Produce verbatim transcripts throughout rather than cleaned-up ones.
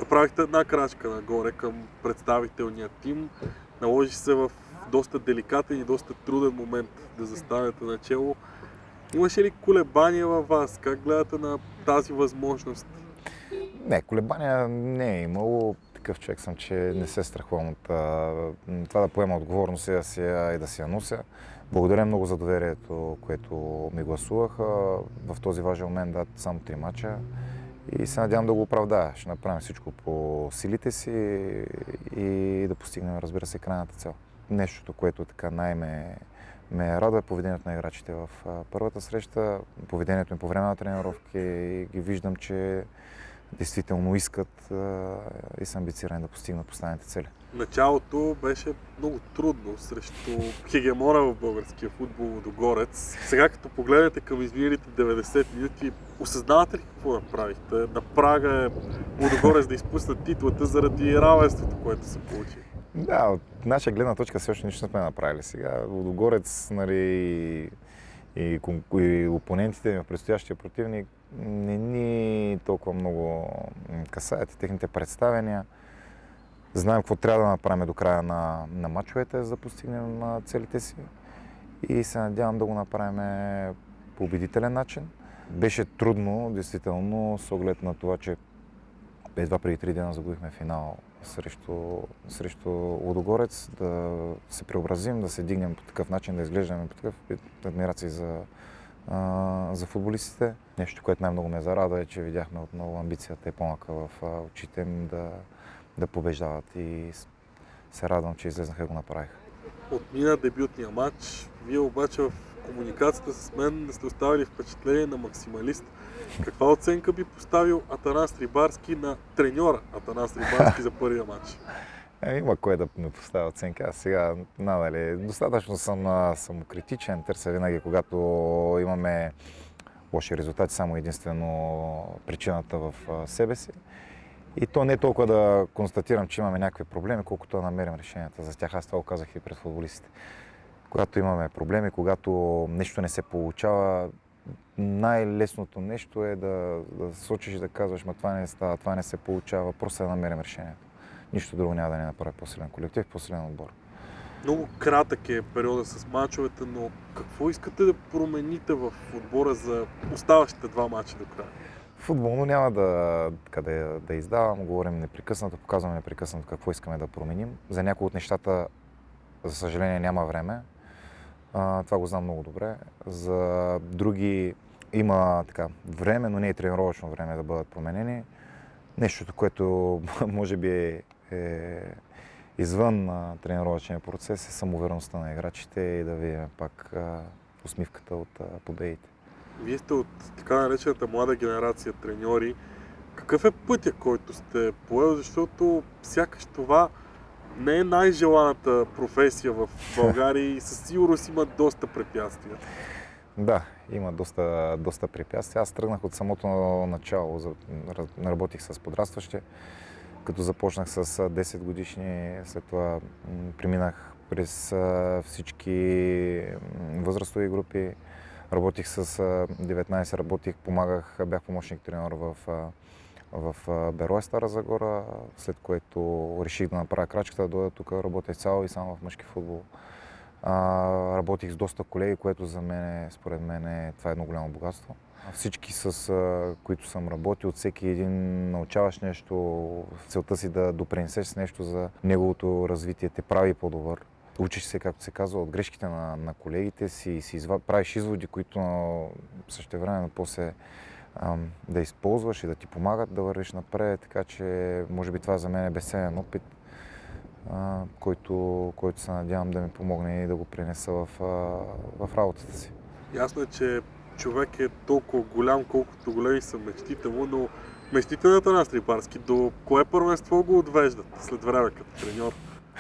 направихте една крачка нагоре към представителния тим. Наложи се в доста деликатен и доста труден момент да застанете начело. Имаше ли колебания във вас? Как гледате на тази възможност? Не, колебания не е имало. Такъв човек съм, че не се страхувам от това да поема отговорност и да си я, и да си я нося. Благодаря много за доверието, което ми гласуваха. В този важен момент дадат само три мача и се надявам да го оправдая. Ще направим всичко по силите си и да постигнем, разбира се, крайната цел. Нещото, което така най-ме ме радва е поведението на играчите в първата среща, поведението им по време на тренировки и ги виждам, че действително искат и са амбицирани да постигнат поставените цели. Началото беше много трудно срещу хегемона в българския футбол Лудогорец. Сега като погледнете към изминалите деветдесет минути, осъзнавате ли какво направихте? На прага е Лудогорец да изпусне титлата заради равенството, което се получи. Да, от наша гледна точка все още нищо не сме направили. Сега Лудогорец, нали, и, и опонентите ми в предстоящия противник не ни толкова много касаят и техните представения. Знаем какво трябва да направим до края на, на мачовете, за да постигнем целите си и се надявам да го направим по убедителен начин. Беше трудно, действително, с оглед на това, че едва преди три дена загубихме финал срещу, срещу Лудогорец, да се преобразим, да се дигнем по такъв начин, да изглеждаме по такъв адмирации за, а, за футболистите. Нещо, което най-много ме зарадва е, че видяхме отново амбицията и помъка в очите им да, да побеждават и се радвам, че излезнаха и го направиха. Отмина дебютния матч, вие обаче в комуникацията с мен не сте оставили впечатление на максималист. Каква оценка би поставил Атанас Рибарски на треньора Атанас Рибарски за първия матч? Е, има кое да ме поставя оценка. Аз сега, надали, достатъчно съм самокритичен, търся винаги, когато имаме лоши резултати, само единствено причината в себе си. И то не е толкова да констатирам, че имаме някакви проблеми, колкото да намерим решенията за тях. Аз това го казах и пред футболистите. Когато имаме проблеми, когато нещо не се получава, най-лесното нещо е да, да сочиш и да казваш, ма това не става, това не се получава, просто да намерим решението. Нищо друго няма да ни направи по-силен колектив, по-силен отбор. Много кратък е периода с мачовете, но какво искате да промените в отбора за оставащите два мача до края? Футболно няма да, да, да издавам, говорим непрекъснато, показваме непрекъснато какво искаме да променим. За някои от нещата, за съжаление, няма време. А, това го знам много добре. За други има така време, но не е тренировъчно време да бъдат променени. Нещото, което може би е, е извън а, тренировъчния процес, е самоувереността на играчите и да видим пак а, усмивката от а, победите. Вие сте от така наречената млада генерация треньори. Какъв е пътя, който сте поел, защото сякаш това не е най-желаната професия в България и със сигурност има доста препятствия. Да, има доста, доста препятствия. Аз тръгнах от самото начало, работих с подрастващи, като започнах с десет годишни, след това преминах през всички възрастови групи, работих с деветнайсет, работих, помагах, бях помощник треньор в в Берое, Стара Загора, след което реших да направя крачката, да дойда тук, работя цяло и само в мъжки футбол. А, работих с доста колеги, което за мен, според мен, това е едно голямо богатство. Всички, с които съм работил, от всеки един научаваш нещо, в целта си да допринесеш с нещо за неговото развитие, те прави по-добър. Учиш се, както се казва, от грешките на, на колегите си и си изва... правиш изводи, които същевременно после да използваш и да ти помагат да вървиш напред, така че може би това за мен е безценен опит, който, който се надявам да ми помогне и да го принеса в, в работата си. Ясно е, че човек е толкова голям, колкото големи са мечтите му, но мечтите на Атанас Рибарски до кое първенство го отвеждат след време като треньор?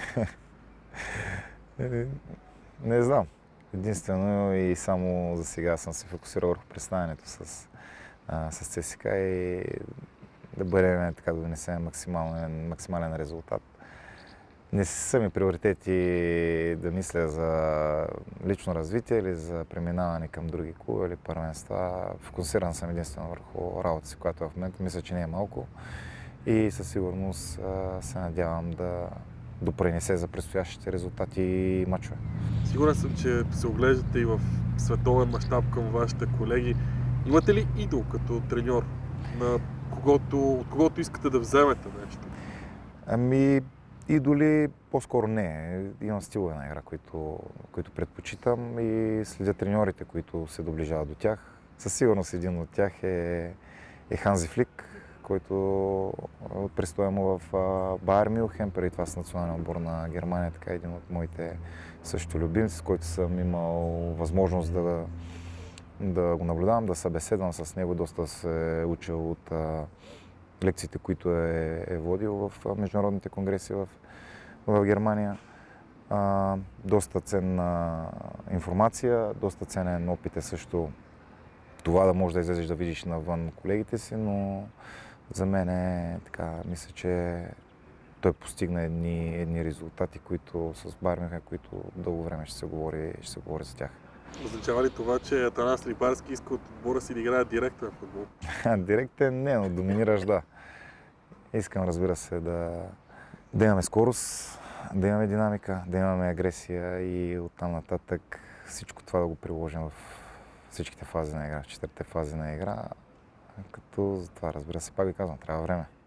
не, не знам. Единствено и само за сега съм се фокусирал върху представянето с с ЦСКА и да бъдем така, да донесем максимален, максимален резултат. Не са ми приоритети да мисля за лично развитие или за преминаване към други клубове или първенства. Фокусиран съм единствено върху работа си, която в момента мисля, че не е малко. и със сигурност се надявам да допринесе за предстоящите резултати и мачове. Сигурен съм, че се оглеждате и в световен мащаб към вашите колеги. Имате ли идол като треньор, на когото, от когото искате да вземете нещо? Ами, идоли по-скоро не. Имам стилове на игра, които, които предпочитам и следя треньорите, които се доближават до тях. Със сигурност един от тях е, е Ханзи Флик, който престоя му в Байер Мюнхен, преди това с националния отбор на Германия, така един от моите също любимци, с който съм имал възможност да, да го наблюдавам, да събеседвам с него, доста се учил от а, лекциите, които е, е водил в а, международните конгреси в, в Германия. А, доста ценна информация, доста ценен опит е също това да можеш да излезеш да видиш навън колегите си, но за мен е така, мисля, че той постигна едни, едни резултати, които с Байер Мюнхен, които дълго време ще се говори, ще се говори за тях. Означава ли това, че Атанас Рибарски иска от отбора си да играе директен футбол? Директен не, но доминираш да. Искам, разбира се, да, да имаме скорост, да имаме динамика, да имаме агресия и оттам нататък всичко това да го приложим в всичките фази на игра, в четирите фази на игра. Като за това, разбира се, пак ви казвам, трябва време.